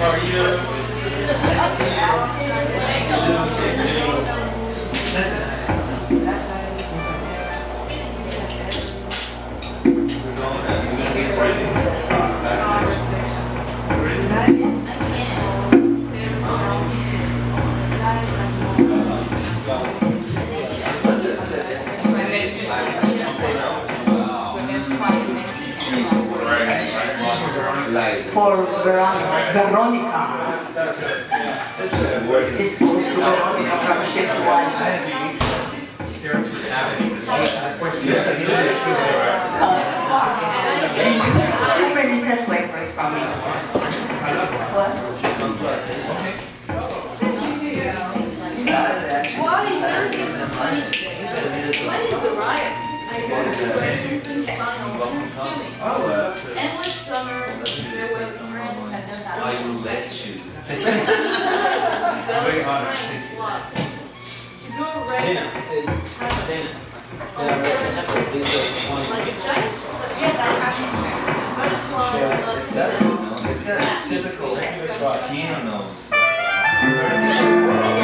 For Veronica. It's supposed to Veronica from Shift One. Veronica's wafers from me. What? Why is there so funny today? When is the riot? Endless summer, there was I will let you. to go right like a giant butterfly It's that typical piano nose.